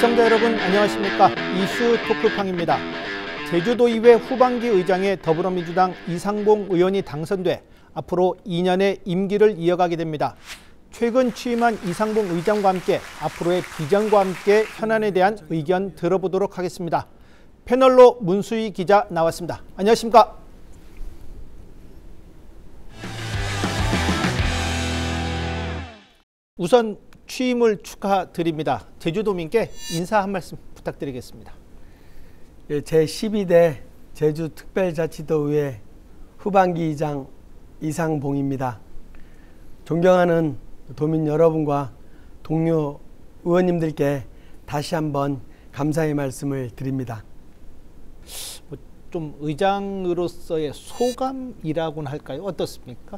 시청자 여러분 안녕하십니까. 이슈 토크팡입니다. 제주도의회 후반기 의장에 더불어민주당 이상봉 의원이 당선돼 앞으로 2년의 임기를 이어가게 됩니다. 최근 취임한 이상봉 의장과 함께 앞으로의 비전과 함께 현안에 대한 의견 들어보도록 하겠습니다. 패널로 문수희 기자 나왔습니다. 안녕하십니까. 우선 취임을 축하드립니다. 제주도민께 인사 한 말씀 부탁드리겠습니다. 제12대 제주특별자치도의회 후반기 의장 이상봉입니다. 존경하는 도민 여러분과 동료 의원님들께 다시 한번 감사의 말씀을 드립니다. 좀 의장으로서의 소감이라고는 할까요? 어떻습니까?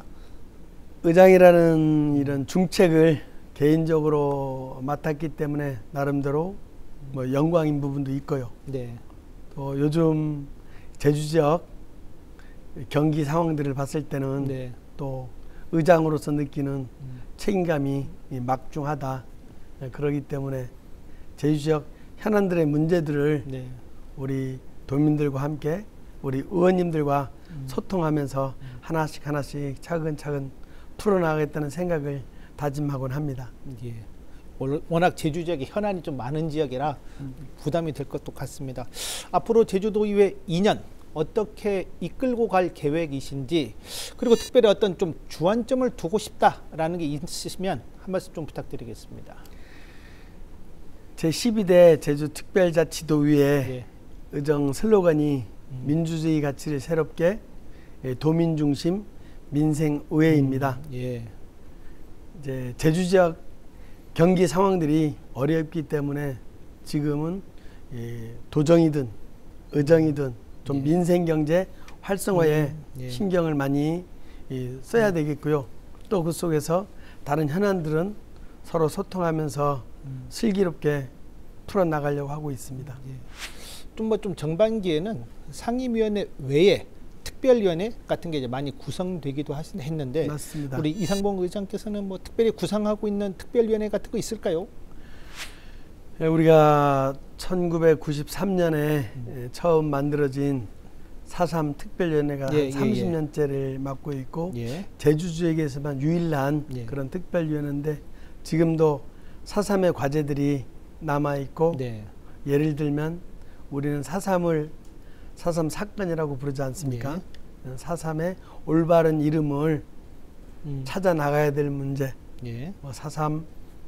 의장이라는 이런 중책을 개인적으로 맡았기 때문에 나름대로 영광인 부분도 있고요. 네. 또 요즘 제주 지역 경기 상황들을 봤을 때는 네. 또 의장으로서 느끼는 책임감이 막중하다. 그렇기 때문에 제주 지역 현안들의 문제들을 네. 우리 도민들과 함께 우리 의원님들과 소통하면서 하나씩 차근차근 풀어나가겠다는 생각을 다짐하곤 합니다. 예. 워낙 제주 지역이 현안이 좀 많은 지역이라 부담이 될 것도 같습니다. 앞으로 제주도의회 2년 어떻게 이끌고 갈 계획이신지, 그리고 특별히 어떤 좀 주안점을 두고 싶다라는 게 있으시면 한 말씀 좀 부탁드리겠습니다. 제12대 제주특별자치도의회 예. 의정 슬로건이 민주주의 가치를 새롭게 도민중심 민생의회입니다. 예. 이제 제주 지역 경기 상황들이 어렵기 때문에 지금은 도정이든 의정이든 좀 민생경제 활성화에 신경을 많이 써야 되겠고요. 또 그 속에서 다른 현안들은 서로 소통하면서 슬기롭게 풀어나가려고 하고 있습니다. 예. 좀 정반기에는 상임위원회 외에 특별위원회 같은 게 이제 많이 구성되기도 했는데, 맞습니다. 우리 이상봉 의장께서는 특별히 구상하고 있는 특별위원회 같은 거 있을까요? 우리가 1993년에 처음 만들어진 4.3 특별위원회가 30년째를 맡고 있고 제주 지역에서만 유일한 그런 특별위원회인데, 지금도 4.3의 과제들이 남아있고 예를 들면 우리는 4.3을 4.3 사건이라고 부르지 않습니까? 4.3의 올바른 이름을 찾아 나가야 될 문제, 4.3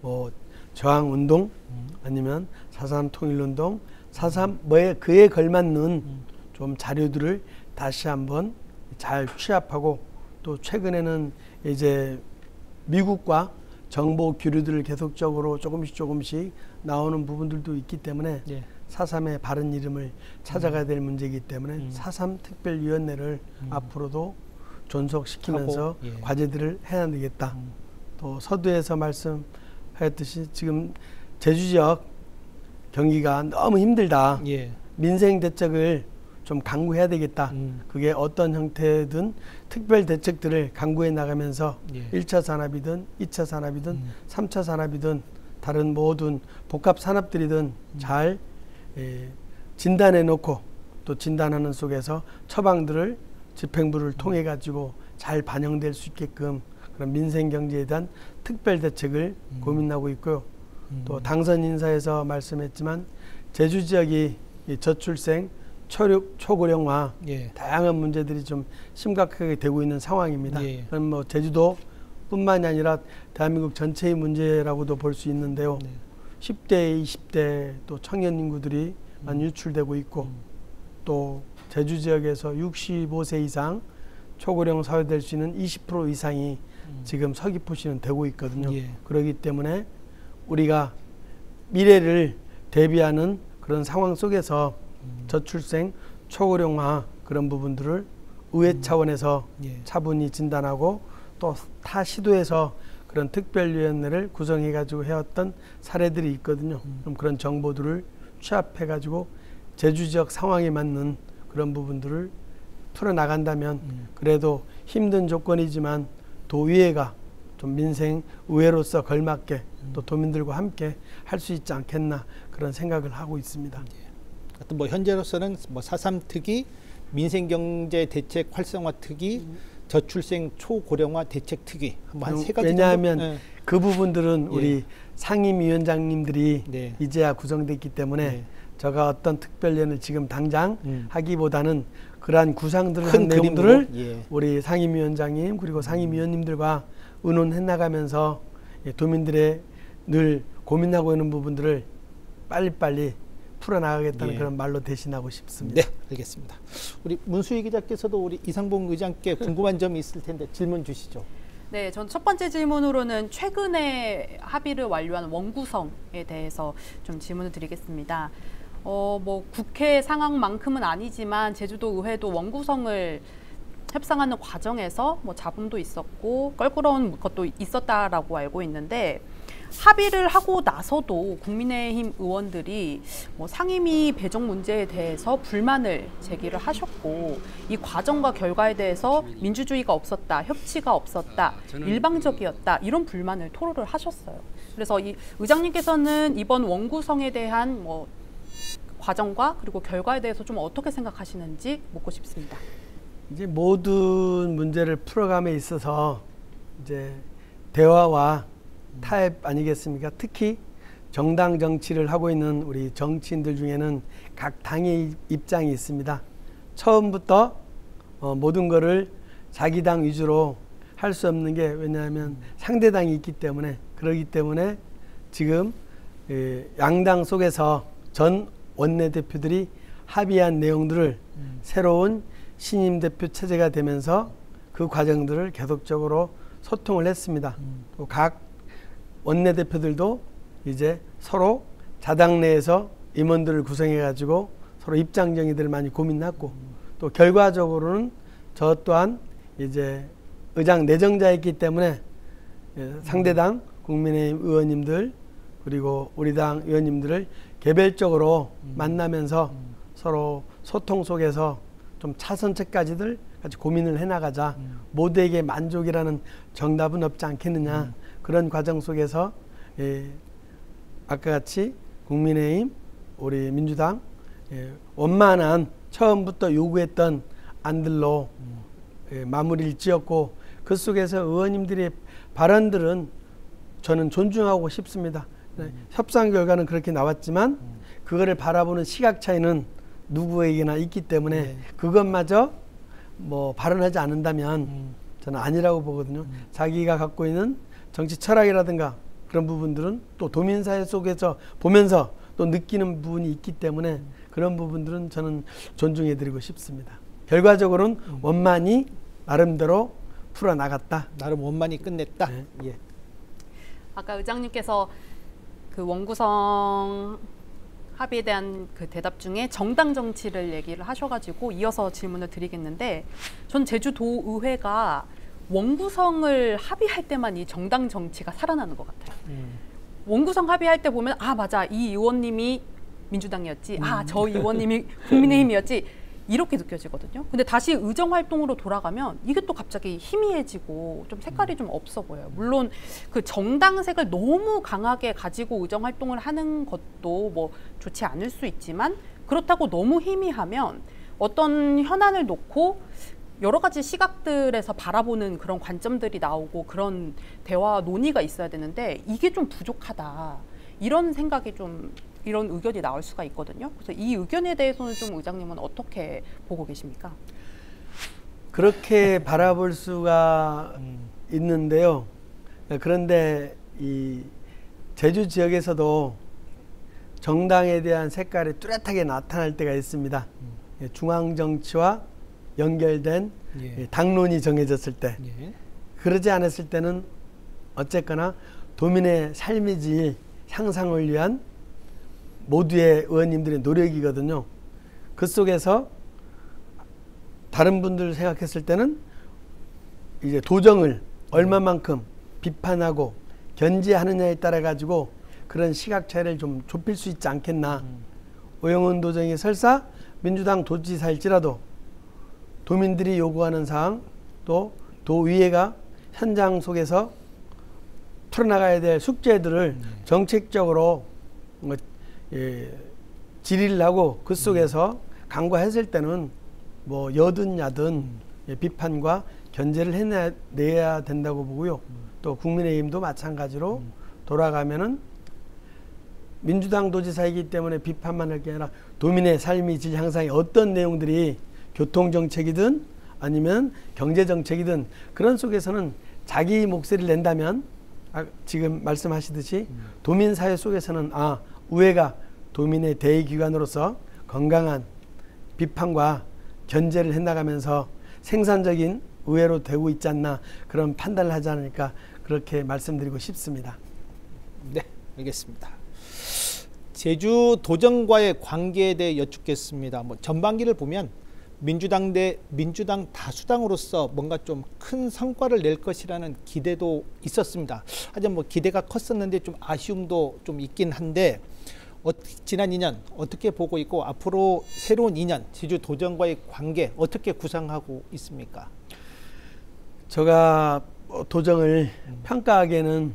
저항운동, 아니면 4.3 통일운동, 4.3 그에 걸맞는 좀 자료들을 다시 한번 잘 취합하고, 또 최근에는 이제 미국과 정보 교류들을 계속적으로 조금씩 나오는 부분들도 있기 때문에 4.3의 바른 이름을 찾아가야 될 문제이기 때문에 4.3 특별위원회를 앞으로도 존속시키면서 과제들을 해야 되겠다. 또 서두에서 말씀하였듯이 지금 제주 지역 경기가 너무 힘들다. 민생 대책을 좀 강구해야 되겠다. 그게 어떤 형태든 특별 대책들을 강구해 나가면서 1차 산업이든 2차 산업이든 3차 산업이든 다른 모든 복합 산업들이든 잘 진단해 놓고, 또 진단하는 속에서 처방들을 집행부를 통해 가지고 잘 반영될 수 있게끔 그런 민생 경제에 대한 특별 대책을 고민하고 있고요. 또 당선 인사에서 말씀했지만 제주 지역이 저출생, 초고령화 다양한 문제들이 좀 심각하게 되고 있는 상황입니다. 그럼 제주도뿐만이 아니라 대한민국 전체의 문제라고도 볼 수 있는데요. 10대, 20대 또 청년 인구들이 많이 유출되고 있고, 또 제주 지역에서 65세 이상 초고령 사회될 수 있는 20% 이상이 지금 서귀포시는 되고 있거든요. 그렇기 때문에 우리가 미래를 대비하는 그런 상황 속에서 저출생, 초고령화 그런 부분들을 의회 차원에서 차분히 진단하고, 또 타 시도에서 그런 특별위원회를 구성해가지고 해왔던 사례들이 있거든요. 그럼 그런 정보들을 취합해가지고 제주 지역 상황에 맞는 그런 부분들을 풀어나간다면 그래도 힘든 조건이지만 도의회가 좀 민생 의회로서 걸맞게 또 도민들과 함께 할 수 있지 않겠나 그런 생각을 하고 있습니다. 하여튼 뭐 현재로서는 뭐 4.3 특위, 민생경제 대책 활성화 특위, 저출생 초고령화 대책 특위 한 세 가지 왜냐하면 정도? 그 부분들은 우리 상임위원장님들이 네. 이제야 구성됐기 때문에 네. 제가 어떤 특별위원을 지금 당장 하기보다는 그러한 구상들을 큰 한 내용들을 그림으로, 우리 상임위원장님 그리고 상임위원님들과 의논해 나가면서 도민들의 늘 고민하고 있는 부분들을 빨리빨리 풀어나가겠다는 그런 말로 대신하고 싶습니다. 네, 알겠습니다. 우리 문수희 기자께서도 우리 이상봉 의장께 궁금한 점이 있을 텐데 질문 주시죠. 네, 전 첫 번째 질문으로는 최근에 합의를 완료한 원구성에 대해서 좀 질문을 드리겠습니다. 뭐 국회 상황만큼은 아니지만 제주도 의회도 원구성을 협상하는 과정에서 뭐 잡음도 있었고 껄끄러운 것도 있었다라고 알고 있는데 합의를 하고 나서도 국민의힘 의원들이 뭐 상임위 배정 문제에 대해서 불만을 제기를 하셨고 이 과정과 결과에 대해서 민주주의가 없었다, 협치가 없었다, 일방적이었다 이런 불만을 토로를 하셨어요. 그래서 이 의장님께서는 이번 원구성에 대한 뭐 과정과 그리고 결과에 대해서 좀 어떻게 생각하시는지 묻고 싶습니다. 이제 모든 문제를 풀어감에 있어서 이제 대화와 타협 아니겠습니까? 특히 정당 정치를 하고 있는 우리 정치인들 중에는 각 당의 입장이 있습니다. 처음부터 모든 거를 자기 당 위주로 할 수 없는 게 왜냐하면 상대당이 있기 때문에 그러기 때문에 지금 양당 속에서 전 원내대표들이 합의한 내용들을 새로운 신임 대표 체제가 되면서 그 과정들을 계속적으로 소통을 했습니다. 또 각 원내대표들도 이제 서로 자당 내에서 임원들을 구성해 가지고 서로 입장 정의들을 많이 고민했고 또 결과적으로는 저 또한 이제 의장 내정자였기 때문에 상대당 국민의힘 의원님들 그리고 우리 당 의원님들을 개별적으로 만나면서 서로 소통 속에서 좀 차선책까지들 같이 고민을 해나가자 모두에게 만족이라는 정답은 없지 않겠느냐 그런 과정 속에서 아까 같이 국민의힘 우리 민주당 원만한 처음부터 요구했던 안들로 마무리를 지었고 그 속에서 의원님들의 발언들은 저는 존중하고 싶습니다. 협상 결과는 그렇게 나왔지만 그거를 바라보는 시각 차이는 누구에게나 있기 때문에 그것마저 뭐 발언하지 않는다면 저는 아니라고 보거든요. 자기가 갖고 있는 정치 철학이라든가 그런 부분들은 또 도민사회 속에서 보면서 또 느끼는 부분이 있기 때문에 그런 부분들은 저는 존중해드리고 싶습니다. 결과적으로는 원만히 나름대로 풀어나갔다. 나름 원만히 끝냈다. 네. 예. 아까 의장님께서 그 원구성 합의에 대한 그 대답 중에 정당 정치를 얘기를 하셔가지고 이어서 질문을 드리겠는데 전 제주도 의회가 원구성을 합의할 때만 이 정당 정치가 살아나는 것 같아요. 원구성 합의할 때 보면 아 맞아 이 의원님이 민주당이었지 아 저 의원님이 국민의힘이었지 이렇게 느껴지거든요. 근데 다시 의정 활동으로 돌아가면 이게 또 갑자기 희미해지고 좀 색깔이 좀 없어 보여요. 물론 그 정당색을 너무 강하게 가지고 의정 활동을 하는 것도 뭐 좋지 않을 수 있지만 그렇다고 너무 희미하면 어떤 현안을 놓고 여러 가지 시각들에서 바라보는 그런 관점들이 나오고 그런 대화 논의가 있어야 되는데 이게 좀 부족하다. 이런 생각이 좀 이런 의견이 나올 수가 있거든요. 그래서 이 의견에 대해서는 좀 의장님은 어떻게 보고 계십니까? 그렇게 바라볼 수가 있는데요. 그런데 이 제주 지역에서도 정당에 대한 색깔이 뚜렷하게 나타날 때가 있습니다. 중앙 정치와 연결된 당론이 정해졌을 때 그러지 않았을 때는 어쨌거나 도민의 삶의 질 향상을 위한 모두의 의원님들의 노력이거든요. 그 속에서 다른 분들 생각했을 때는 이제 도정을 얼마만큼 비판하고 견제하느냐에 따라 가지고 그런 시각 차이를 좀 좁힐 수 있지 않겠나. 오영훈 도정이 설사 민주당 도지사일지라도 도민들이 요구하는 사항 또 도의회가 현장 속에서 풀어나가야 될 숙제들을 정책적으로 질의를 하고 그 속에서 간과했을 때는 뭐 여든 야든 비판과 견제를 해내야 된다고 보고요. 또 국민의힘도 마찬가지로 돌아가면은 민주당 도지사이기 때문에 비판만 할 게 아니라 도민의 삶의 질 향상에 어떤 내용들이 교통정책이든 아니면 경제정책이든 그런 속에서는 자기 목소리를 낸다면 지금 말씀하시듯이 도민사회 속에서는 의회가 도민의 대의기관으로서 건강한 비판과 견제를 해나가면서 생산적인 의회로 되고 있지 않나 그런 판단을 하지 않으니까 그렇게 말씀드리고 싶습니다. 네, 알겠습니다. 제주 도정과의 관계에 대해 여쭙겠습니다. 뭐 전반기를 보면 민주당 대 민주당 다수당으로서 뭔가 좀 큰 성과를 낼 것이라는 기대도 있었습니다. 하지만 뭐 기대가 컸었는데 좀 아쉬움도 좀 있긴 한데 지난 2년 어떻게 보고 있고 앞으로 새로운 2년 제주 도정과의 관계 어떻게 구상하고 있습니까? 제가 도정을 평가하기에는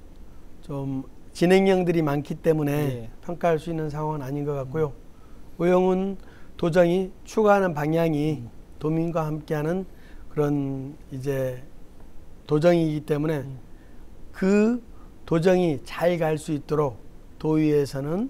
좀 진행령들이 많기 때문에 평가할 수 있는 상황은 아닌 것 같고요. 오영훈 도정이 추구하는 방향이 도민과 함께하는 그런 이제 도정이기 때문에 그 도정이 잘 갈 수 있도록 도의회에서는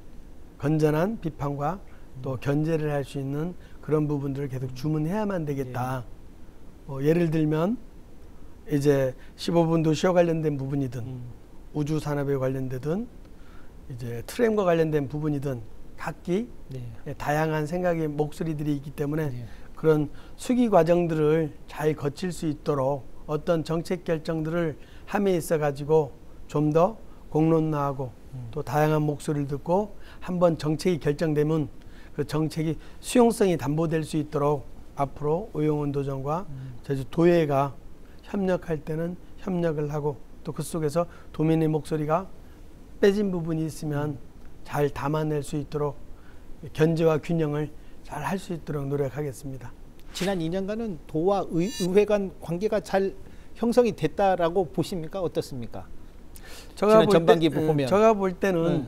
건전한 비판과 또 견제를 할 수 있는 그런 부분들을 계속 주문해야만 되겠다. 예를 들면 이제 15분 도시와 관련된 부분이든 우주 산업에 관련되든 이제 트램과 관련된 부분이든 각기 다양한 생각의 목소리들이 있기 때문에 그런 수기 과정들을 잘 거칠 수 있도록 어떤 정책 결정들을 함에 있어 가지고 좀 더 공론화하고 또 다양한 목소리를 듣고 한번 정책이 결정되면 그 정책이 수용성이 담보될 수 있도록 앞으로 오영훈 도정과 제주 도의회가 협력할 때는 협력을 하고 또 그 속에서 도민의 목소리가 빼진 부분이 있으면 잘 담아낼 수 있도록 견제와 균형을 잘 할 수 있도록 노력하겠습니다. 지난 2년간은 도와 의회 간 관계가 잘 형성이 됐다라고 보십니까? 어떻습니까? 제가 보면 볼 때는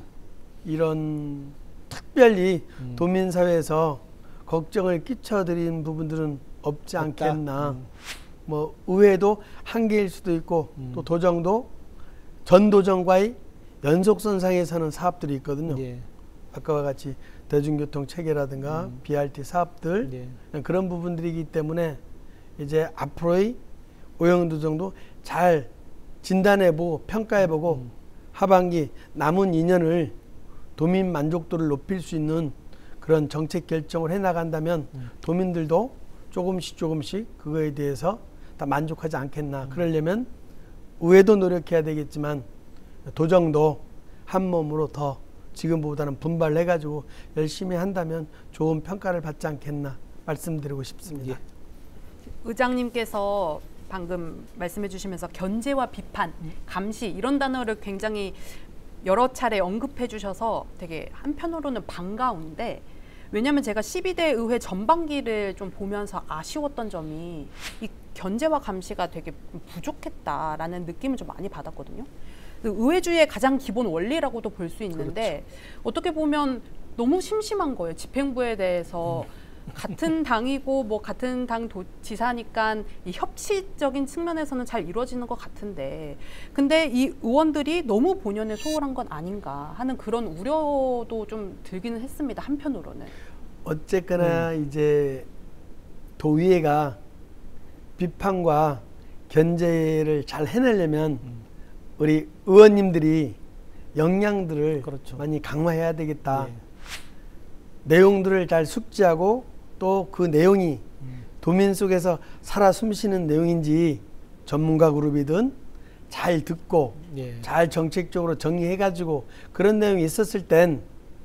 이런 특별히 도민사회에서 걱정을 끼쳐드린 부분들은 없지 않겠나. 뭐 의회도 한계일 수도 있고 또 도정도 전 도정과의 연속선상에서는 사업들이 있거든요. 아까와 같이 대중교통 체계라든가 BRT 사업들 그런 부분들이기 때문에 이제 앞으로의 오영훈 도정도 잘 진단해보고 평가해보고 하반기 남은 2년을 도민 만족도를 높일 수 있는 그런 정책 결정을 해나간다면 도민들도 조금씩 그거에 대해서 다 만족하지 않겠나. 그러려면 의회도 노력해야 되겠지만 도정도 한 몸으로 더 지금보다는 분발해가지고 열심히 한다면 좋은 평가를 받지 않겠나 말씀드리고 싶습니다. 의장님께서 방금 말씀해 주시면서 견제와 비판, 감시 이런 단어를 굉장히 여러 차례 언급해 주셔서 되게 한편으로는 반가운데 왜냐하면 제가 12대 의회 전반기를 좀 보면서 아쉬웠던 점이 이 견제와 감시가 되게 부족했다라는 느낌을 좀 많이 받았거든요. 의회주의의 가장 기본 원리라고도 볼 수 있는데 어떻게 보면 너무 심심한 거예요. 집행부에 대해서 같은 당이고 뭐 같은 당 지사니까 이 협치적인 측면에서는 잘 이루어지는 것 같은데 근데 이 의원들이 너무 본연에 소홀한 건 아닌가 하는 그런 우려도 좀 들기는 했습니다. 한편으로는. 어쨌거나 이제 도의회가 비판과 견제를 잘 해내려면 우리 의원님들이 역량들을 많이 강화해야 되겠다. 내용들을 잘 숙지하고 또 그 내용이 도민 속에서 살아 숨쉬는 내용인지 전문가 그룹이든 잘 듣고 잘 정책적으로 정리해가지고 그런 내용이 있었을 땐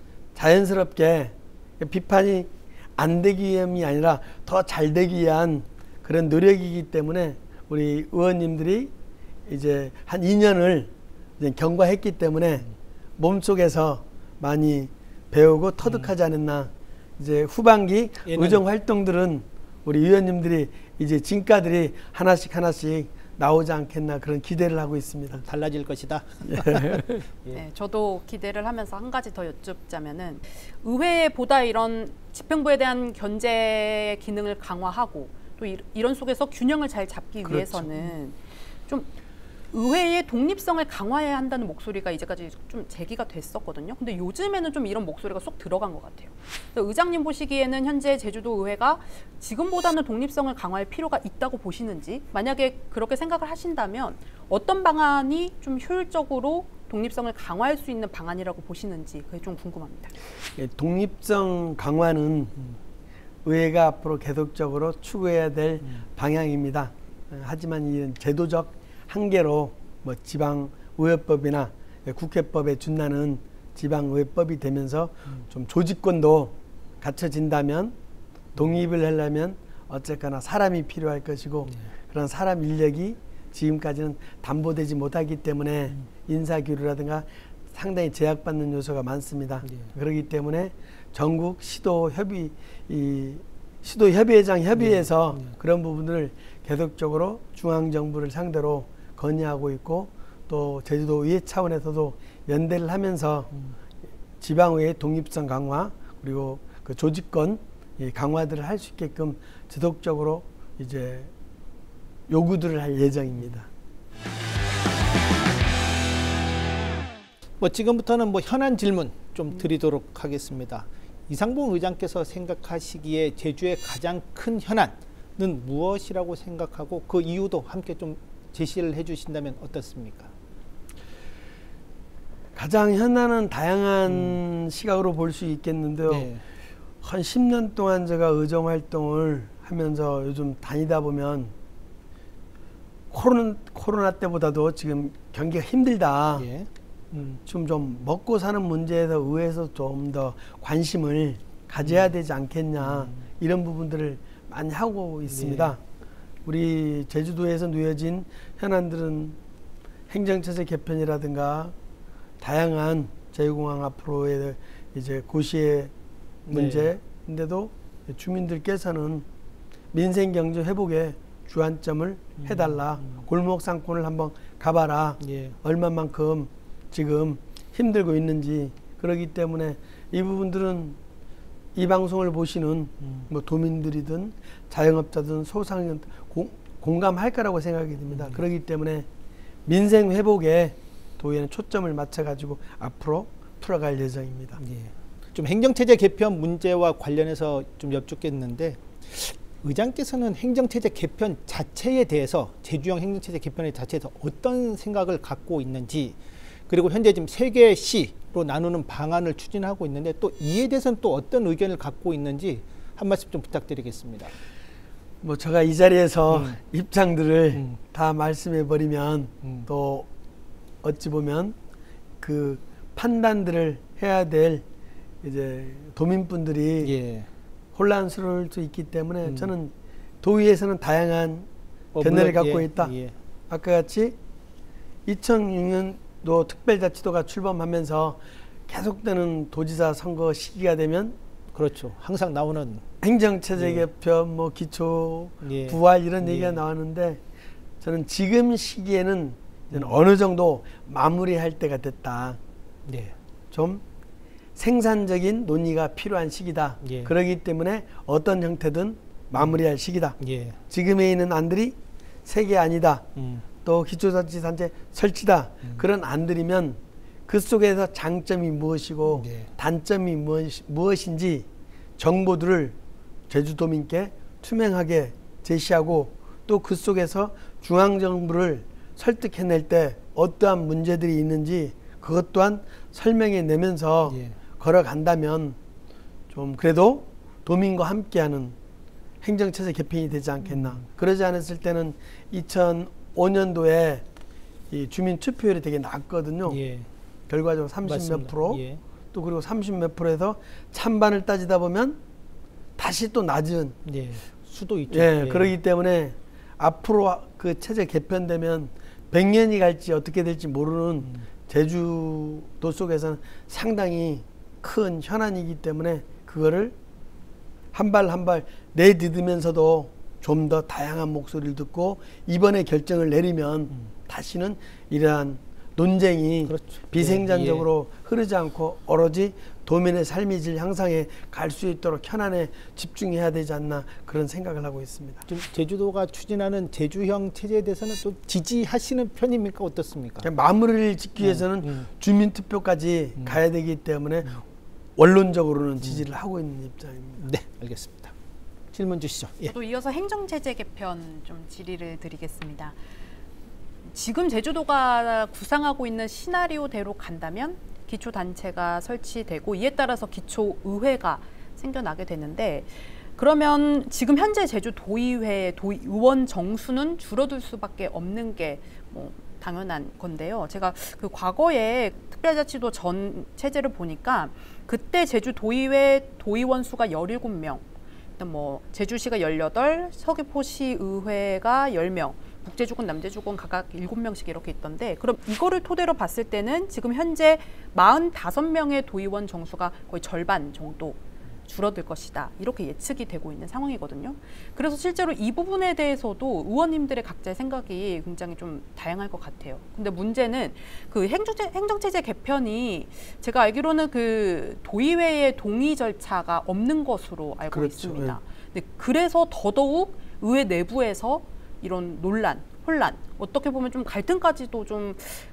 자연스럽게 비판이 안 되기 위함이 아니라 더 잘 되기 위한 그런 노력이기 때문에 우리 의원님들이 이제 한 2년을 이제 경과했기 때문에 몸속에서 많이 배우고 터득하지 않았나. 이제 후반기 의정 활동들은 우리 의원님들이 이제 진가들이 하나씩 나오지 않겠나 그런 기대를 하고 있습니다. 달라질 것이다. 예. 네, 저도 기대를 하면서 한 가지 더 여쭙자면은 의회보다 이런 집행부에 대한 견제 기능을 강화하고 또 이런 속에서 균형을 잘 잡기 그렇죠. 위해서는 좀 의회의 독립성을 강화해야 한다는 목소리가 이제까지 좀 제기가 됐었거든요. 근데 요즘에는 좀 이런 목소리가 쏙 들어간 것 같아요. 그래서 의장님 보시기에는 현재 제주도 의회가 지금보다는 독립성을 강화할 필요가 있다고 보시는지, 만약에 그렇게 생각을 하신다면 어떤 방안이 좀 효율적으로 독립성을 강화할 수 있는 방안이라고 보시는지 그게 좀 궁금합니다. 예, 독립성 강화는 의회가 앞으로 계속적으로 추구해야 될 방향입니다. 하지만 이 제도적 한계로 뭐 지방의회법이나 국회법에 준하는 지방의회법이 되면서 좀 조직권도 갖춰진다면 독립을 하려면 어쨌거나 사람이 필요할 것이고 그런 사람 인력이 지금까지는 담보되지 못하기 때문에 인사교류라든가 상당히 제약받는 요소가 많습니다. 그렇기 때문에 전국 시도협의회장 협의회에서 그런 부분을 계속적으로 중앙정부를 상대로 건의하고 있고, 또 제주도의회 차원에서도 연대를 하면서 지방의회 독립성 강화 그리고 그 조직권 강화들을 할 수 있게끔 지속적으로 이제 요구들을 할 예정입니다. 지금부터는 현안 질문 좀 드리도록 하겠습니다. 이상봉 의장께서 생각하시기에 제주의 가장 큰 현안은 무엇이라고 생각하고 그 이유도 함께 좀 제시를 해주신다면 어떻습니까? 가장 현안은 다양한 시각으로 볼 수 있겠는데요. 네. 한 10년 동안 제가 의정 활동을 하면서 요즘 다니다 보면 코로나 때보다도 지금 경기가 힘들다. 예. 좀 먹고 사는 문제에서 의회에서 좀 더 관심을 가져야 되지 않겠냐, 이런 부분들을 많이 하고 있습니다. 우리 제주도에서 놓여진 현안들은 행정체제 개편이라든가 다양한 제주공항 앞으로의 이제 고시의 문제인데도 주민들께서는 민생 경제 회복에 주안점을 해달라. 골목 상권을 한번 가봐라. 얼마만큼 지금 힘들고 있는지. 그렇기 때문에 이 부분들은 이 방송을 보시는 뭐 도민들이든 자영업자든 소상인 공감할 거라고 생각이 듭니다. 그렇기 때문에 민생 회복에 도의회는 초점을 맞춰가지고 앞으로 풀어갈 예정입니다. 좀 행정체제 개편 문제와 관련해서 좀 여쭙겠는데, 의장께서는 행정체제 개편 자체에 대해서, 제주형 행정체제 개편에 자체에서 어떤 생각을 갖고 있는지, 그리고 현재 지금 3개 시로 나누는 방안을 추진하고 있는데 또 이에 대해서는 또 어떤 의견을 갖고 있는지 한 말씀 좀 부탁드리겠습니다. 뭐 제가 이 자리에서 입장들을 다 말씀해 버리면 또 어찌 보면 그 판단들을 해야 될 이제 도민분들이 혼란스러울 수 있기 때문에 저는 도의회에서는 다양한 견해를 갖고 있다. 아까 같이 2006년도 특별자치도가 출범하면서 계속되는 도지사 선거 시기가 되면 그렇죠. 항상 나오는 행정체제 개편, 뭐 기초 부활 이런 얘기가 나왔는데, 저는 지금 시기에는 어느 정도 마무리할 때가 됐다. 좀 생산적인 논의가 필요한 시기다. 그렇기 때문에 어떤 형태든 마무리할 시기다. 지금에 있는 안들이 3개 아니다. 또 기초자치단체 설치다. 그런 안들이면 그 속에서 장점이 무엇이고 단점이 무엇인지 정보들을 제주도민께 투명하게 제시하고, 또 그 속에서 중앙정부를 설득해낼 때 어떠한 문제들이 있는지 그것 또한 설명해 내면서 걸어간다면 좀 그래도 도민과 함께하는 행정체제 개편이 되지 않겠나. 그러지 않았을 때는 2005년도에 이 주민 투표율이 되게 낮거든요. 결과적으로 30 몇 프로, 또 그리고 30 몇 프로에서 찬반을 따지다 보면 다시 또 낮은 수도 있죠. 그렇기 때문에 앞으로 그 체제 개편되면 100년이 갈지 어떻게 될지 모르는 제주도 속에서는 상당히 큰 현안이기 때문에 그거를 한 발 한 발 내딛으면서도 좀 더 다양한 목소리를 듣고 이번에 결정을 내리면 다시는 이러한 논쟁이 그렇죠. 비생산적으로 흐르지 않고 오로지 도민의 삶의 질 향상에 갈 수 있도록 현안에 집중해야 되지 않나 그런 생각을 하고 있습니다. 좀 제주도가 추진하는 제주형 체제에 대해서는 또 지지하시는 편입니까? 어떻습니까? 마무리를 짓기 위해서는 주민투표까지 가야 되기 때문에 원론적으로는 지지를 하고 있는 입장입니다. 네, 알겠습니다. 질문 주시죠. 예. 저도 이어서 행정체제 개편 좀 질의를 드리겠습니다. 지금 제주도가 구상하고 있는 시나리오대로 간다면 기초단체가 설치되고 이에 따라서 기초의회가 생겨나게 되는데, 그러면 지금 현재 제주도의회 도의원 정수는 줄어들 수밖에 없는 게 뭐 당연한 건데요. 제가 그 과거에 특별자치도 전 체제를 보니까 그때 제주도의회 도의원 수가 17명, 뭐 제주시가 18, 서귀포시의회가 10명, 북제주군, 남제주군 각각 7명씩 이렇게 있던데, 그럼 이거를 토대로 봤을 때는 지금 현재 45명의 도의원 정수가 거의 절반 정도 줄어들 것이다, 이렇게 예측이 되고 있는 상황이거든요. 그래서 실제로 이 부분에 대해서도 의원님들의 각자의 생각이 굉장히 좀 다양할 것 같아요. 근데 문제는 그 행정체제 개편이 제가 알기로는 그 도의회의 동의 절차가 없는 것으로 알고 그렇죠. 있습니다. 근데 그래서 더더욱 의회 내부에서 이런 논란, 혼란, 어떻게 보면 좀 갈등까지도 좀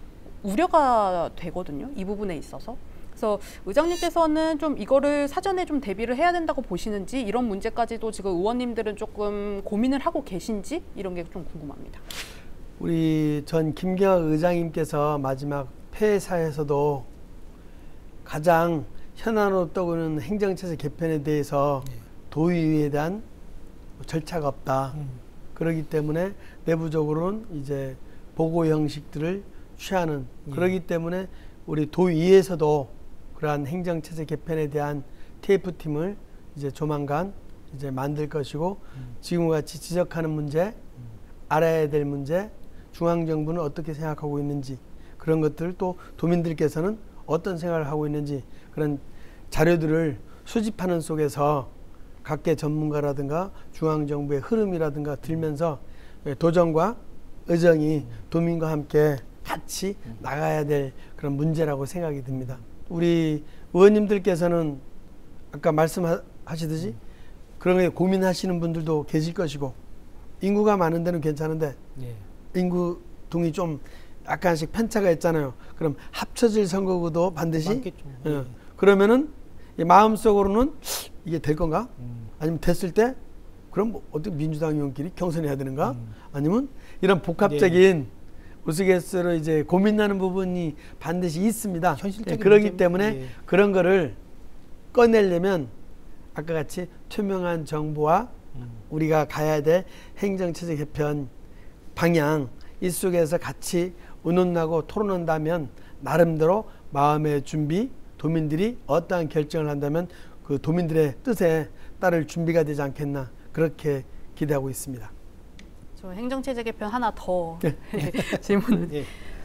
우려가 되거든요. 이 부분에 있어서. 그래서 의장님께서는 좀 이거를 사전에 좀 대비를 해야 된다고 보시는지, 이런 문제까지도 지금 의원님들은 조금 고민을 하고 계신지, 이런 게 좀 궁금합니다. 우리 전 김경학 의장님께서 마지막 폐사에서도 가장 현안으로 떠오르는 행정체제 개편에 대해서 도의회에 대한 절차가 없다. 그렇기 때문에 내부적으로는 이제 보고 형식들을 취하는, 그렇기 때문에 우리 도의회에서도 그러한 행정체제 개편에 대한 TF팀을 이제 조만간 이제 만들 것이고, 지금과 같이 지적하는 문제, 알아야 될 문제, 중앙정부는 어떻게 생각하고 있는지, 그런 것들을 또 도민들께서는 어떤 생각을 하고 있는지, 그런 자료들을 수집하는 속에서 각계 전문가라든가 중앙정부의 흐름이라든가 들면서 도정과 의정이 도민과 함께 같이 나가야 될 그런 문제라고 생각이 듭니다. 우리 의원님들께서는 아까 말씀하시듯이 그런 게 고민하시는 분들도 계실 것이고, 인구가 많은 데는 괜찮은데 인구 동이 좀 약간씩 편차가 있잖아요. 그럼 합쳐질 선거구도 반드시 그러면은 마음속으로는 이게 될 건가? 아니면 됐을 때 그럼 뭐 어떻게 민주당 의원끼리 경선해야 되는가? 아니면 이런 복합적인 우스갯소리로 이제 고민나는 부분이 반드시 있습니다. 현실적인 그렇기 때문에 그런 거를 꺼내려면 아까 같이 투명한 정부와 우리가 가야 될 행정체제 개편 방향, 이 속에서 같이 의논하고 토론한다면 나름대로 마음의 준비, 도민들이 어떠한 결정을 한다면 그 도민들의 뜻에 따를 준비가 되지 않겠나, 그렇게 기대하고 있습니다. 저 행정체제 개편 하나 더 질문을.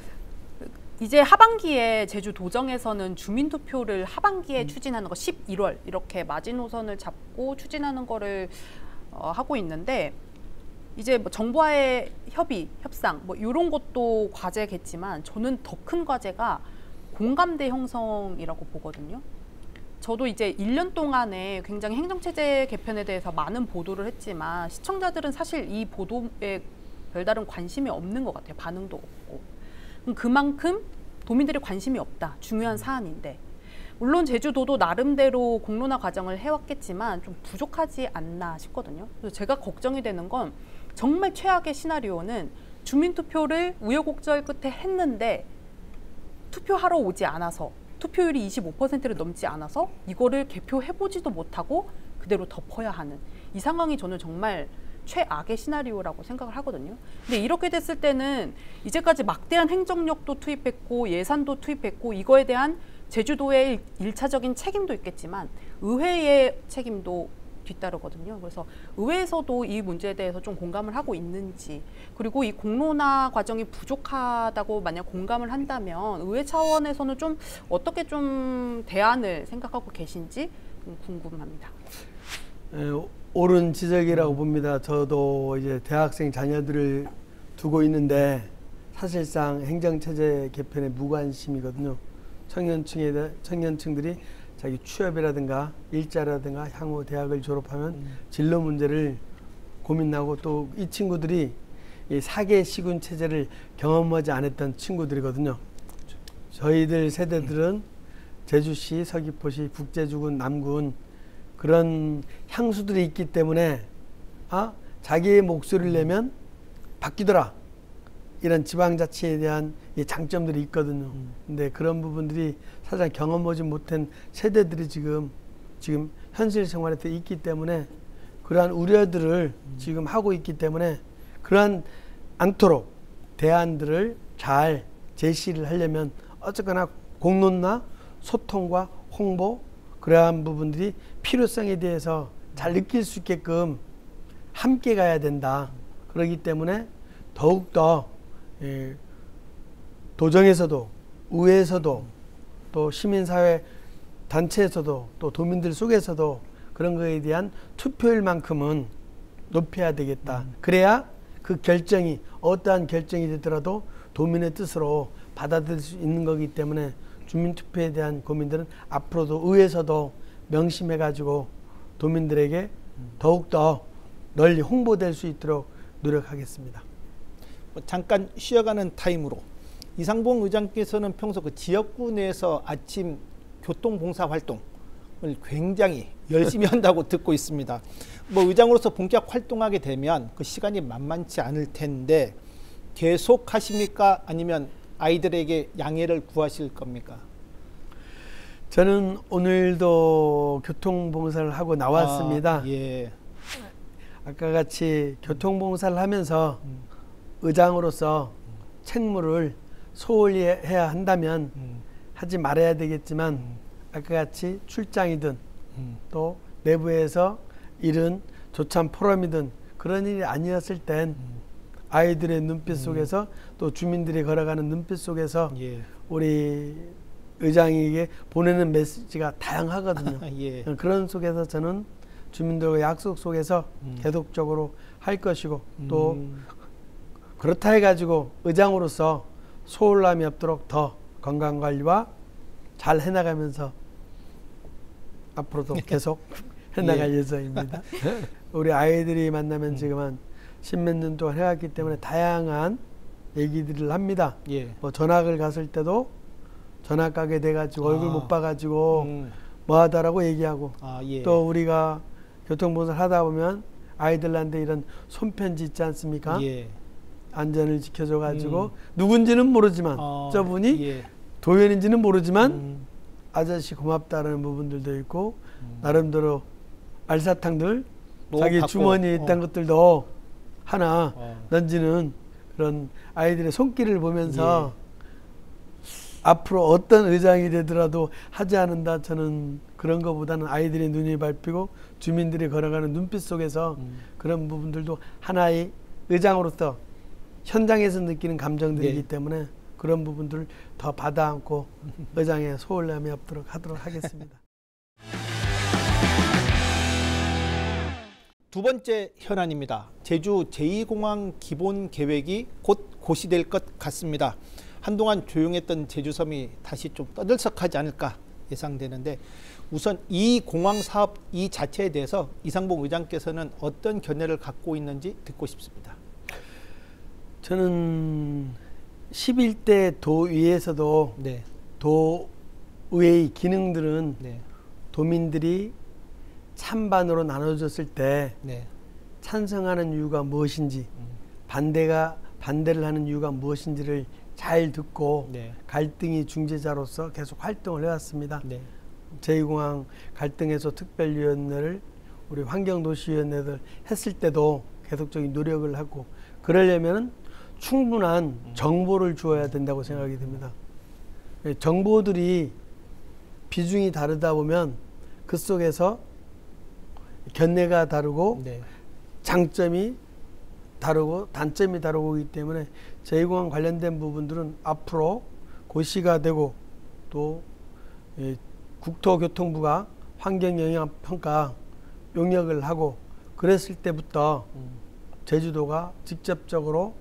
이제 하반기에 제주 도정에서는 주민투표를 하반기에 추진하는 거 11월 이렇게 마지노선을 잡고 추진하는 거를 하고 있는데, 이제 뭐 정부와의 협의, 협상 뭐 이런 것도 과제겠지만 저는 더 큰 과제가 공감대 형성이라고 보거든요. 저도 이제 1년 동안에 굉장히 행정체제 개편에 대해서 많은 보도를 했지만 시청자들은 사실 이 보도에 별다른 관심이 없는 것 같아요. 반응도 없고. 그만큼 도민들이 관심이 없다. 중요한 사안인데. 물론 제주도도 나름대로 공론화 과정을 해왔겠지만 좀 부족하지 않나 싶거든요. 그래서 제가 걱정이 되는 건 정말 최악의 시나리오는 주민투표를 우여곡절 끝에 했는데 투표하러 오지 않아서, 투표율이 25%를 넘지 않아서 이거를 개표해보지도 못하고 그대로 덮어야 하는 이 상황이 저는 정말 최악의 시나리오라고 생각을 하거든요. 근데 이렇게 됐을 때는 이제까지 막대한 행정력도 투입했고 예산도 투입했고 이거에 대한 제주도의 1차적인 책임도 있겠지만 의회의 책임도 뒤따르거든요. 그래서 의회에서도 이 문제에 대해서 좀 공감을 하고 있는지, 그리고 이 공론화 과정이 부족하다고 만약 공감을 한다면 의회 차원에서는 좀 어떻게 좀 대안을 생각하고 계신지 궁금합니다. 옳은 지적이라고 봅니다. 저도 이제 대학생 자녀들을 두고 있는데 사실상 행정체제 개편에 무관심이거든요. 청년층들이 자기 취업이라든가 일자라든가 향후 대학을 졸업하면 진로 문제를 고민하고, 또 이 친구들이 이 사계 시군 체제를 경험하지 않았던 친구들이거든요. 저희들 세대들은 제주시, 서귀포시, 북제주군, 남군 그런 향수들이 있기 때문에 자기의 목소리를 내면 바뀌더라, 이런 지방자치에 대한 이 장점들이 있거든요. 근데 그런 부분들이 사실 경험하지 못한 세대들이 지금 현실 생활에 있기 때문에 그러한 우려들을 지금 하고 있기 때문에 그러한 않도록 대안들을 잘 제시를 하려면 어쨌거나 공론화, 소통과 홍보, 그러한 부분들이 필요성에 대해서 잘 느낄 수 있게끔 함께 가야 된다. 그렇기 때문에 더욱더 도정에서도, 의회에서도, 또 시민사회 단체에서도, 또 도민들 속에서도 그런 거에 대한 투표율만큼은 높여야 되겠다. 그래야 그 결정이 어떠한 결정이 되더라도 도민의 뜻으로 받아들일 수 있는 거기 때문에 주민투표에 대한 고민들은 앞으로도 의회에서도 명심해가지고 도민들에게 더욱더 널리 홍보될 수 있도록 노력하겠습니다. 잠깐 쉬어가는 타임으로, 이상봉 의장께서는 평소 그 지역구 내에서 아침 교통봉사 활동을 굉장히 열심히 한다고 듣고 있습니다. 뭐 의장으로서 본격 활동하게 되면 그 시간이 만만치 않을 텐데 계속 하십니까? 아니면 아이들에게 양해를 구하실 겁니까? 저는 오늘도 교통봉사를 하고 나왔습니다. 예. 아까 같이 교통봉사를 하면서 의장으로서 책무를 소홀히 해야 한다면 하지 말아야 되겠지만, 아까 같이 출장이든 또 내부에서 일은 조참 포럼이든 그런 일이 아니었을 땐 아이들의 눈빛 속에서 또 주민들이 걸어가는 눈빛 속에서 예. 우리 의장에게 보내는 메시지가 다양하거든요. 예. 그런 속에서 저는 주민들과 약속 속에서 계속적으로 할 것이고, 또 그렇다 해가지고 의장으로서 소홀함이 없도록 더 건강관리와 잘 해나가면서 앞으로도 계속 해나갈 예. 예정입니다. 우리 아이들이 만나면 지금 한 십몇 년 동안 해왔기 때문에 다양한 얘기들을 합니다. 예. 뭐 전학을 갔을 때도 전학 가게 돼가지고 얼굴 못 봐가지고 뭐 하다라고 얘기하고, 예. 또 우리가 교통봉사를 하다 보면 아이들한테 이런 손편지 있지 않습니까? 예. 안전을 지켜줘가지고 누군지는 모르지만 저분이 예. 도연인지는 모르지만 아저씨 고맙다라는 부분들도 있고, 나름대로 알사탕들 자기 받고, 주머니에 있던 것들도 하나 던지는 그런 아이들의 손길을 보면서 앞으로 어떤 의장이 되더라도 하지 않는다, 저는 그런 것보다는 아이들의 눈이 밟히고 주민들이 걸어가는 눈빛 속에서 그런 부분들도 하나의 의장으로서 현장에서 느끼는 감정들이기 때문에 그런 부분들을 더 받아 안고 의장의 소홀함이 없도록 하도록 하겠습니다. 두 번째 현안입니다. 제주 제2공항 기본 계획이 곧 고시될 것 같습니다. 한동안 조용했던 제주섬이 다시 좀 떠들썩하지 않을까 예상되는데, 우선 이 공항 사업 이 자체에 대해서 이상봉 의장께서는 어떤 견해를 갖고 있는지 듣고 싶습니다. 저는 11대 도의회에서도 도의회의 기능들은 도민들이 찬반으로 나눠졌을 때 찬성하는 이유가 무엇인지, 반대를 하는 이유가 무엇인지를 잘 듣고 갈등의 중재자로서 계속 활동을 해왔습니다. 제2공항 갈등해소 특별위원회를 우리 환경도시위원회들 했을 때도 계속적인 노력을 하고, 그러려면 충분한 정보를 주어야 된다고 생각이 듭니다. 정보들이 비중이 다르다 보면 그 속에서 견해가 다르고 장점이 다르고 단점이 다르기 때문에 제2공항 관련된 부분들은 앞으로 고시가 되고, 또 국토교통부가 환경영향평가 용역을 하고 그랬을 때부터 제주도가 직접적으로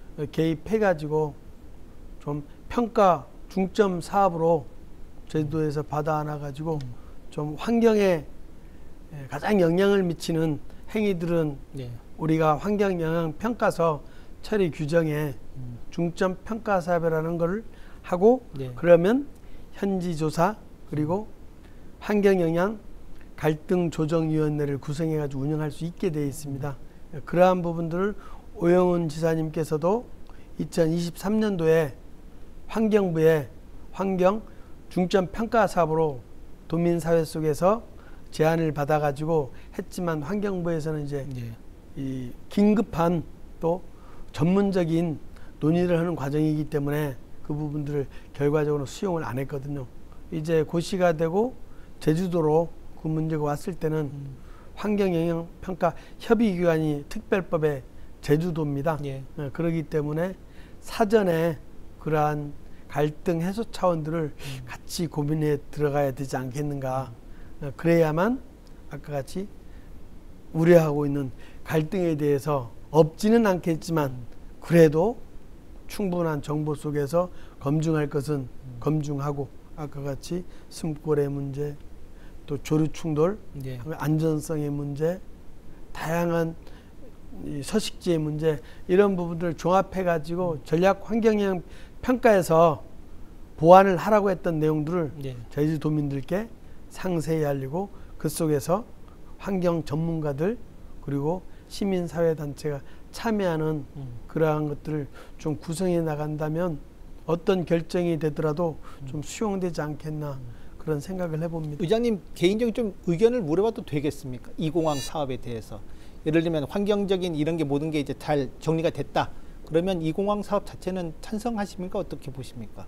개입해가지고 좀 평가 중점 사업으로 제주도에서 받아 안아가지고 좀 환경에 가장 영향을 미치는 행위들은 예. 우리가 환경영향평가서 처리 규정에 중점 평가 사업이라는 걸 하고 예. 그러면 현지 조사 그리고 환경영향 갈등조정위원회를 구성해가지고 운영할 수 있게 되어 있습니다. 그러한 부분들을 오영훈 지사님께서도 2023년도에 환경부의 환경 중점 평가 사업으로 도민사회 속에서 제안을 받아가지고 했지만 환경부에서는 이제 예. 이 긴급한 또 전문적인 논의를 하는 과정이기 때문에 그 부분들을 결과적으로 수용을 안 했거든요. 이제 고시가 되고 제주도로 그 문제가 왔을 때는 환경영향평가 협의기관이 특별법의 제주도입니다. 예. 그렇기 때문에 사전에 그러한 갈등 해소 차원들을 같이 고민해 들어가야 되지 않겠는가. 그래야만 아까 같이 우려하고 있는 갈등에 대해서 없지는 않겠지만 그래도 충분한 정보 속에서 검증할 것은 검증하고 아까 같이 숨고래 문제 또 조류 충돌 예. 안전성의 문제 다양한 이 서식지의 문제 이런 부분들을 종합해 가지고 전략 환경영향 평가에서 보완을 하라고 했던 내용들을 예. 제주도민들께 상세히 알리고 그 속에서 환경 전문가들 그리고 시민사회단체가 참여하는 그러한 것들을 좀 구성해 나간다면 어떤 결정이 되더라도 좀 수용되지 않겠나 그런 생각을 해봅니다. 의장님 개인적인 좀 의견을 물어봐도 되겠습니까? 이 공항 사업에 대해서 예를 들면 환경적인 이런 게 모든 게 이제 잘 정리가 됐다. 그러면 이 공항 사업 자체는 찬성하십니까? 어떻게 보십니까?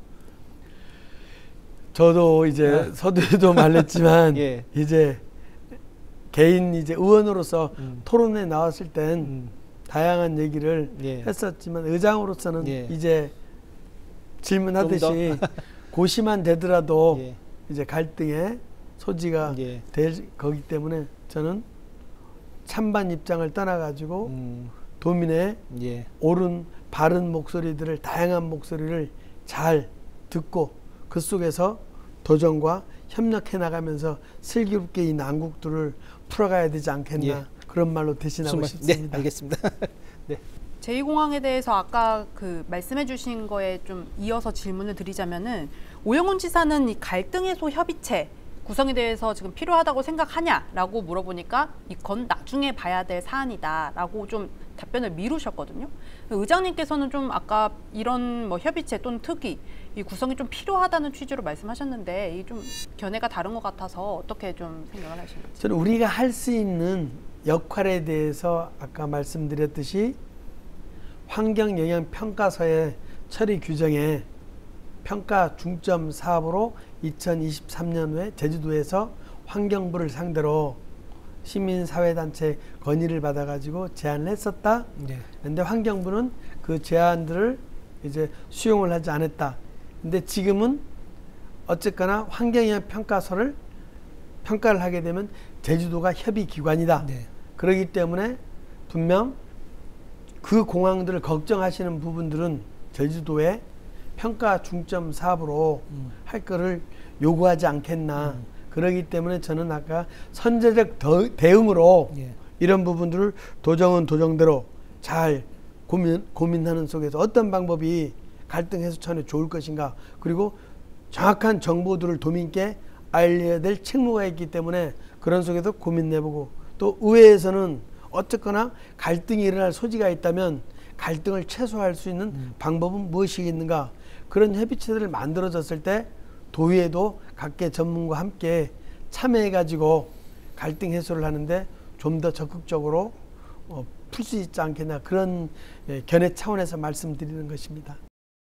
저도 이제 서두에도 말했지만 예. 이제 개인 이제 의원으로서 토론에 나왔을 땐 다양한 얘기를 예. 했었지만 의장으로서는 예. 이제 질문하듯이 고시만 되더라도 예. 이제 갈등의 소지가 예. 될 거기 때문에 저는 찬반 입장을 떠나가지고 도민의 예. 옳은 바른 목소리들을 다양한 목소리를 잘 듣고 그 속에서 도정과 협력해 나가면서 슬기롭게 이 난국들을 풀어가야 되지 않겠나 예. 그런 말로 대신하고 싶습니다. 네, 알겠습니다. 네. 제2공항에 대해서 아까 그 말씀해 주신 거에 좀 이어서 질문을 드리자면은 오영훈 지사는 이 갈등 해소 협의체 구성에 대해서 지금 필요하다고 생각하냐라고 물어보니까 이건 나중에 봐야 될 사안이다라고 좀 답변을 미루셨거든요. 의장님께서는 좀 아까 이런 뭐 협의체 또는 특위 이 구성이 좀 필요하다는 취지로 말씀하셨는데 이 좀 견해가 다른 것 같아서 어떻게 좀 생각을 하시는지. 저는 우리가 할 수 있는 역할에 대해서 아까 말씀드렸듯이 환경영향평가서의 처리 규정에 평가 중점 사업으로 2023년에 제주도에서 환경부를 상대로 시민사회단체 건의를 받아가지고 제안을 했었다. 네. 그런데 환경부는 그 제안들을 이제 수용을 하지 않았다. 근데 지금은 어쨌거나 환경영향평가서를 평가를 하게 되면 제주도가 협의기관이다. 네. 그렇기 때문에 분명 그 공항들을 걱정하시는 부분들은 제주도에 평가 중점 사업으로 할 거를 요구하지 않겠나. 그렇기 때문에 저는 아까 선제적 대응으로 예. 이런 부분들을 도정은 도정대로 잘 고민하는 속에서 어떤 방법이 갈등 해소 차원에 좋을 것인가. 그리고 정확한 정보들을 도민께 알려야 될 책무가 있기 때문에 그런 속에서 고민 내보고 또 의회에서는 어쨌거나 갈등이 일어날 소지가 있다면 갈등을 최소화할 수 있는 방법은 무엇이겠는가. 그런 협의체들을 만들어졌을 때 도의회도 각계 전문가와 함께 참여해가지고 갈등 해소를 하는데 좀 더 적극적으로 풀 수 있지 않겠나 그런 견해 차원에서 말씀드리는 것입니다.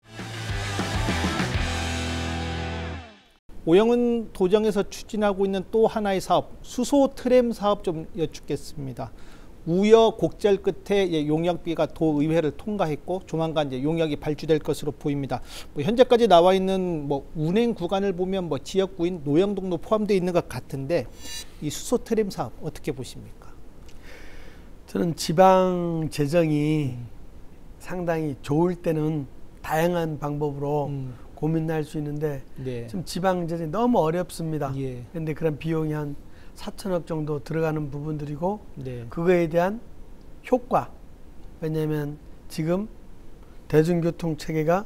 오영훈 도정에서 추진하고 있는 또 하나의 사업, 수소 트램 사업 좀 여쭙겠습니다. 우여곡절 끝에 용역비가 도의회를 통과했고 조만간 이제 용역이 발주될 것으로 보입니다. 뭐 현재까지 나와 있는 뭐 운행 구간을 보면 뭐 지역구인 노영동도 포함되어 있는 것 같은데 이 수소 트램 사업 어떻게 보십니까? 저는 지방 재정이 상당히 좋을 때는 다양한 방법으로 고민할 수 있는데 네. 지금 지방 재정이 너무 어렵습니다. 예. 그런데 그런 비용이 한 4천억 정도 들어가는 부분들이고 네. 그거에 대한 효과, 왜냐하면 지금 대중교통 체계가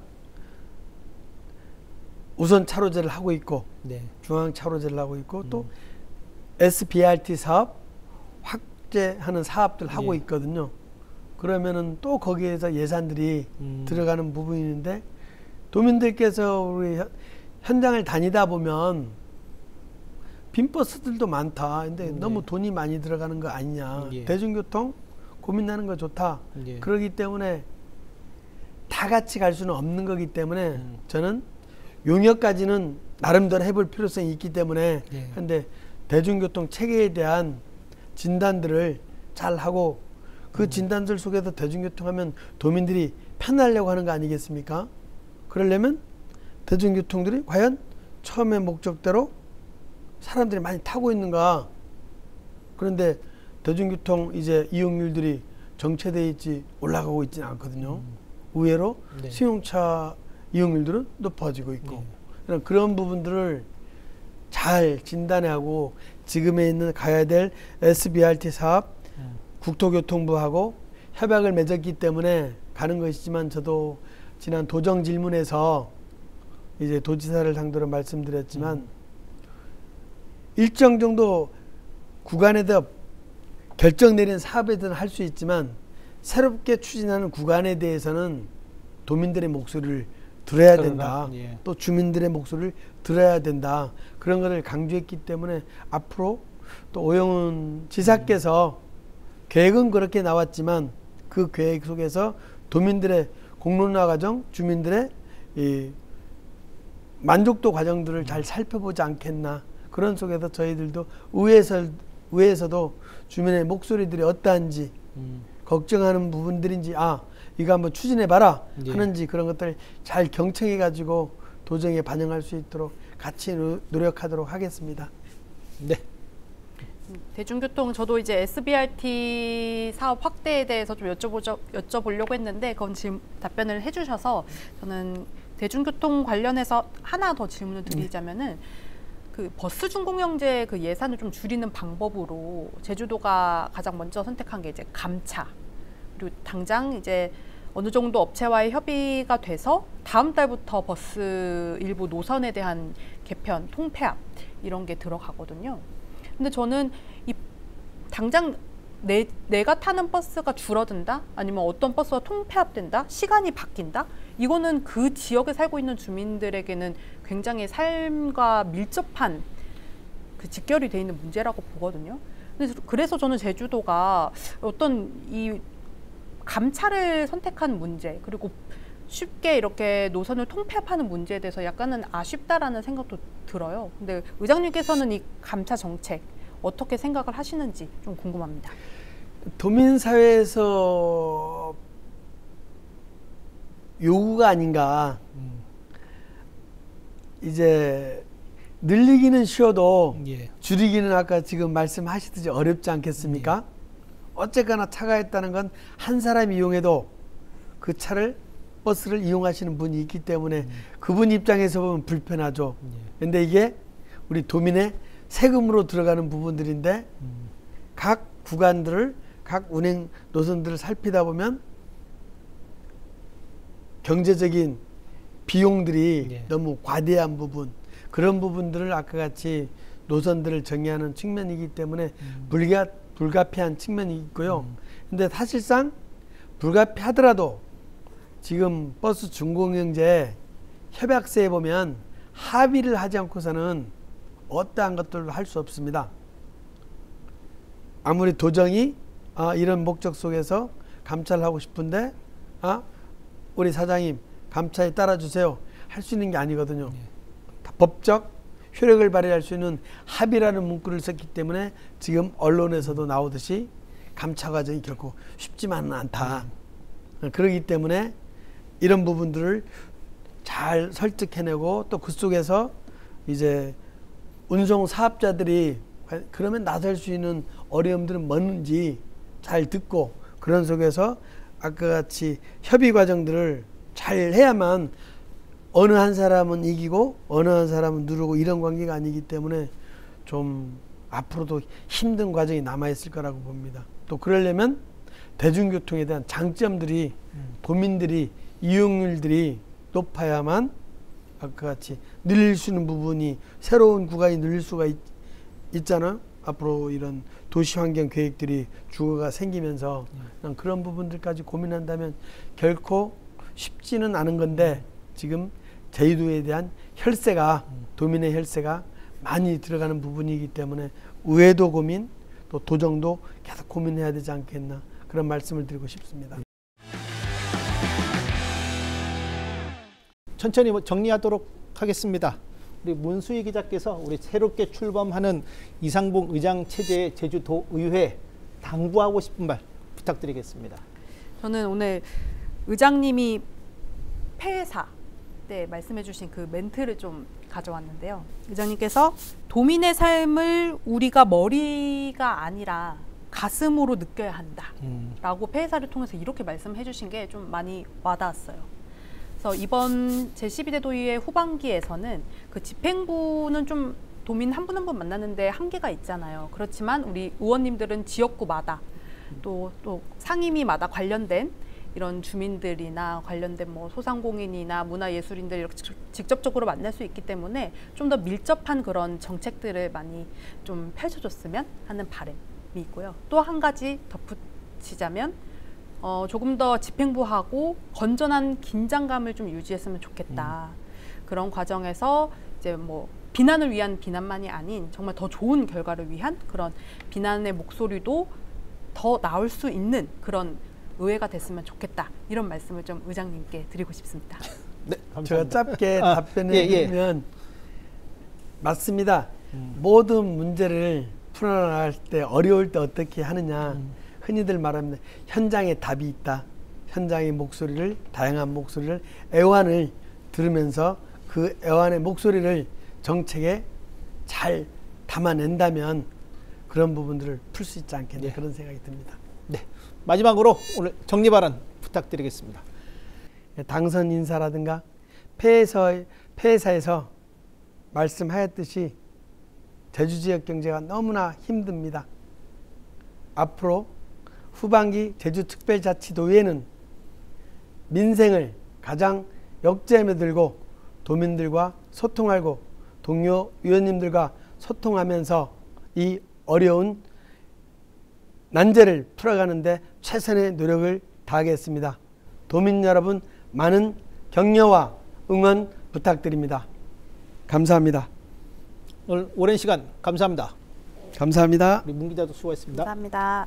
우선 차로제를 하고 있고 네. 중앙 차로제를 하고 있고 또 SBRT 사업 확대하는 사업들 하고 예. 있거든요. 그러면은 또 거기에서 예산들이 들어가는 부분인데 도민들께서 우리 현장을 다니다 보면 빈 버스들도 많다. 근데 너무 돈이 많이 들어가는 거 아니냐. 예. 대중교통 고민하는 거 좋다. 예. 그러기 때문에 다 같이 갈 수는 없는 거기 때문에 저는 용역까지는 나름대로 해볼 필요성이 있기 때문에 예. 근데 대중교통 체계에 대한 진단들을 잘 하고 그 진단들 속에서 대중교통 하면 도민들이 편하려고 하는 거 아니겠습니까? 그러려면 대중교통들이 과연 처음의 목적대로 사람들이 많이 타고 있는가. 그런데 대중교통 이제 이용률들이 정체되어 있지 올라가고 있지는 않거든요. 의외로 네. 승용차 이용률들은 높아지고 있고 그런 부분들을 잘 진단하고 지금에 있는 가야 될 SBRT 사업 국토교통부하고 협약을 맺었기 때문에 가는 것이지만 저도 지난 도정 질문에서 이제 도지사를 상대로 말씀드렸지만 일정 정도 구간에다 결정 내린 사업에 대해서는 할 수 있지만 새롭게 추진하는 구간에 대해서는 도민들의 목소리를 들어야 된다. 예. 또 주민들의 목소리를 들어야 된다. 그런 것을 강조했기 때문에 앞으로 또 오영훈 지사께서 계획은 그렇게 나왔지만 그 계획 속에서 도민들의 공론화 과정, 주민들의 이 만족도 과정들을 잘 살펴보지 않겠나. 그런 속에서 저희들도 의회에서도 주민의 목소리들이 어떠한지 걱정하는 부분들인지 이거 한번 추진해봐라 하는지 그런 것들을 잘 경청해가지고 도정에 반영할 수 있도록 같이 노력하도록 하겠습니다. 네. 대중교통 저도 이제 SBRT 사업 확대에 대해서 좀 여쭤보려고 했는데 그건 지금 답변을 해주셔서 저는 대중교통 관련해서 하나 더 질문을 드리자면은 그 버스 준공영제 그 예산을 좀 줄이는 방법으로 제주도가 가장 먼저 선택한 게 이제 감차. 그리고 당장 이제 어느 정도 업체와의 협의가 돼서 다음 달부터 버스 일부 노선에 대한 개편, 통폐합 이런 게 들어가거든요. 근데 저는 이 당장 내가 타는 버스가 줄어든다? 아니면 어떤 버스가 통폐합된다? 시간이 바뀐다? 이거는 그 지역에 살고 있는 주민들에게는 굉장히 삶과 밀접한 그 직결이 돼 있는 문제라고 보거든요. 그래서 저는 제주도가 어떤 이 감차를 선택한 문제 그리고 쉽게 이렇게 노선을 통폐합하는 문제에 대해서 약간은 아쉽다라는 생각도 들어요. 근데 의장님께서는 이 감차 정책 어떻게 생각을 하시는지 좀 궁금합니다. 도민사회에서 요구가 아닌가. 이제 늘리기는 쉬워도 예. 줄이기는 아까 지금 말씀하시듯이 어렵지 않겠습니까? 어쨌거나 차가 있다는 건 한 사람이 이용해도 그 차를 버스를 이용하시는 분이 있기 때문에 그분 입장에서 보면 불편하죠. 근데 이게 우리 도민의 세금으로 들어가는 부분들인데 각 구간들을 각 운행 노선들을 살피다 보면 경제적인 비용들이 너무 과대한 부분 그런 부분들을 아까 같이 노선들을 정의하는 측면이기 때문에 불가피한 측면이 있고요. 근데 사실상 불가피하더라도 지금 버스 준공영제 협약서에 보면 합의를 하지 않고서는 어떠한 것들도 할 수 없습니다. 아무리 도정이 이런 목적 속에서 감차를 하고 싶은데 우리 사장님 감차에 따라주세요 할 수 있는 게 아니거든요. 다 법적 효력을 발휘할 수 있는 합의라는 문구를 썼기 때문에 지금 언론에서도 나오듯이 감차 과정이 결코 쉽지만은 않다. 그렇기 때문에 이런 부분들을 잘 설득해내고 또 그 속에서 이제 운송 사업자들이 그러면 나설 수 있는 어려움들은 뭐는지 잘 듣고 그런 속에서 아까 같이 협의 과정들을 잘 해야만 어느 한 사람은 이기고 어느 한 사람은 누르고 이런 관계가 아니기 때문에 좀 앞으로도 힘든 과정이 남아있을 거라고 봅니다. 또 그러려면 대중교통에 대한 장점들이 도민들이 이용률들이 높아야만 아까 같이 늘릴 수 있는 부분이 새로운 구간이 늘릴 수가 있잖아요. 앞으로 이런 도시환경 계획들이 주거가 생기면서 그런 부분들까지 고민한다면 결코 쉽지는 않은 건데 지금 제주도에 대한 혈세가 도민의 혈세가 많이 들어가는 부분이기 때문에 의회도 고민 또 도정도 계속 고민해야 되지 않겠나 그런 말씀을 드리고 싶습니다. 천천히 정리하도록 하겠습니다. 우리 문수희 기자께서 우리 새롭게 출범하는 이상봉 의장 체제의 제주도의회 당부하고 싶은 말 부탁드리겠습니다. 저는 오늘 의장님이 폐사 때 말씀해 주신 그 멘트를 좀 가져왔는데요. 의장님께서 도민의 삶을 우리가 머리가 아니라 가슴으로 느껴야 한다 라고 폐사를 통해서 이렇게 말씀해 주신 게 좀 많이 와닿았어요. 그래서 이번 제12대 도의회 후반기에서는 그 집행부는 좀 도민 한 분 한 분 만나는데 한계가 있잖아요. 그렇지만 우리 의원님들은 지역구마다 또 상임위마다 관련된 이런 주민들이나 관련된 뭐 소상공인이나 문화예술인들 이렇게 직접적으로 만날 수 있기 때문에 좀 더 밀접한 그런 정책들을 많이 좀 펼쳐줬으면 하는 바람이 있고요. 또 한 가지 덧붙이자면 조금 더 집행부하고 건전한 긴장감을 좀 유지했으면 좋겠다. 그런 과정에서 이제 뭐 비난을 위한 비난만이 아닌 정말 더 좋은 결과를 위한 그런 비난의 목소리도 더 나올 수 있는 그런 의회가 됐으면 좋겠다. 이런 말씀을 좀 의장님께 드리고 싶습니다. 네, 감사합니다. 제가 짧게 답변을 드리면 맞습니다. 모든 문제를 풀어나갈 때 어려울 때 어떻게 하느냐. 흔히들 말합니다. 현장에 답이 있다. 현장의 목소리를 다양한 목소리를 애환을 들으면서 그 애환의 목소리를 정책에 잘 담아낸다면 그런 부분들을 풀 수 있지 않겠나 네. 그런 생각이 듭니다. 네, 마지막으로 오늘 정리 발언 부탁드리겠습니다. 당선 인사라든가 폐회사에서 말씀하였듯이 제주 지역 경제가 너무나 힘듭니다. 앞으로 후반기 제주특별자치도의회는 민생을 가장 역점에 들고 도민들과 소통하고 동료 위원님들과 소통하면서 이 어려운 난제를 풀어가는데 최선의 노력을 다하겠습니다. 도민 여러분 많은 격려와 응원 부탁드립니다. 감사합니다. 오늘 오랜 시간 감사합니다. 감사합니다. 우리 문 기자도 수고했습니다. 감사합니다.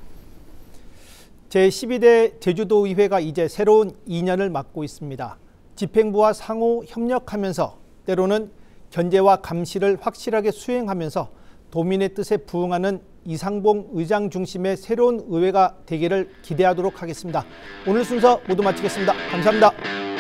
제12대 제주도의회가 이제 새로운 2년을 맞고 있습니다. 집행부와 상호 협력하면서 때로는 견제와 감시를 확실하게 수행하면서 도민의 뜻에 부응하는 이상봉 의장 중심의 새로운 의회가 되기를 기대하도록 하겠습니다. 오늘 순서 모두 마치겠습니다. 감사합니다.